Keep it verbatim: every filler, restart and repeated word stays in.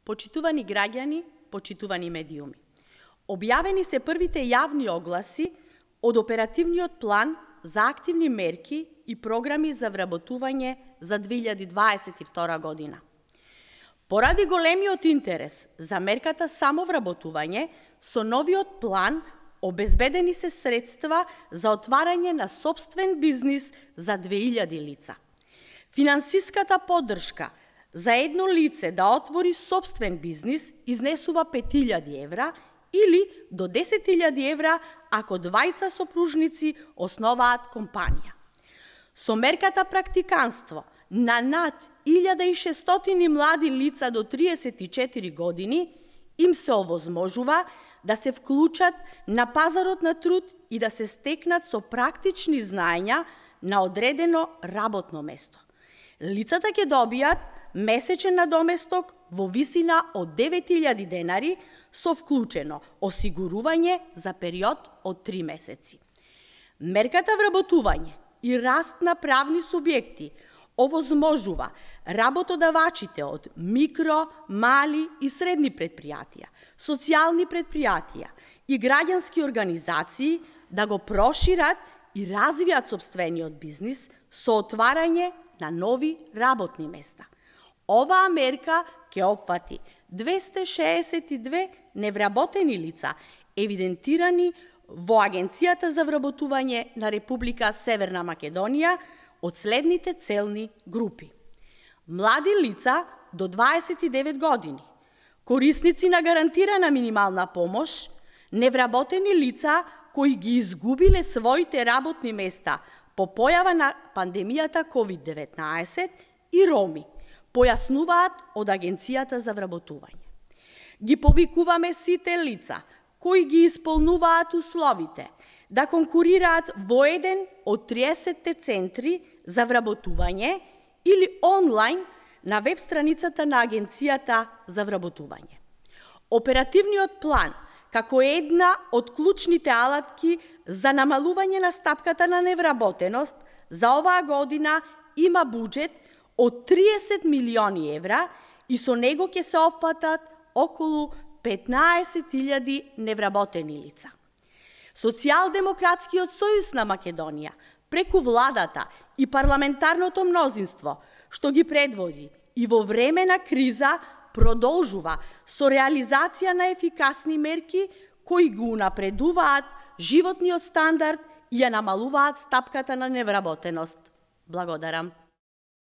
Почитувани граѓани, почитувани медиуми. Објавени се првите јавни огласи од оперативниот план за активни мерки и програми за вработување за две илјади дваесет и втора година. Поради големиот интерес за мерката самовработување, со новиот план обезбедени се средства за отварање на сопствен бизнис за две илјади лица. Финансиската поддршка за едно лице да отвори сопствен бизнис изнесува пет илјади евра или до десет илјади евра ако двајца сопружници основаат компанија. Со мерката практиканство на над илјада и шестстотини млади лица до триесет и четири години им се овозможува да се вклучат на пазарот на труд и да се стекнат со практични знаења на одредено работно место. Лицата ќе добијат месечен надоместок во висина од девет илјади денари со вклучено осигурување за период од три месеци. Мерката вработување и раст на правни субјекти овозможува работодавачите од микро, мали и средни предпријатија, социјални предпријатија и граѓански организации да го прошират и развијат сопствениот бизнис со отварање на нови работни места. Оваа мерка ќе опфати двесте шеесет и две невработени лица, евидентирани во Агенцијата за вработување на Република Северна Македонија од следните целни групи. Млади лица до дваесет и девет години, корисници на гарантирана минимална помош, невработени лица кои ги изгубиле своите работни места по појава на пандемијата ковид деветнаесет и роми, појаснуваат од Агенцијата за вработување. Ги повикуваме сите лица кои ги исполнуваат условите да конкурираат во еден од триесетте центри за вработување или онлайн на веб страницата на Агенцијата за вработување. Оперативниот план, како една од клучните алатки за намалување на стапката на невработеност, за оваа година има буџет од триесет милиони евра и со него ќе се опфатат околу петнаесет илјади невработени лица. Социјалдемократскиот сојуз на Македонија, преку владата и парламентарното мнозинство, што ги предводи и во време на криза, продолжува со реализација на ефикасни мерки кои го унапредуваат животниот стандард и ја намалуваат стапката на невработеност. Благодарам.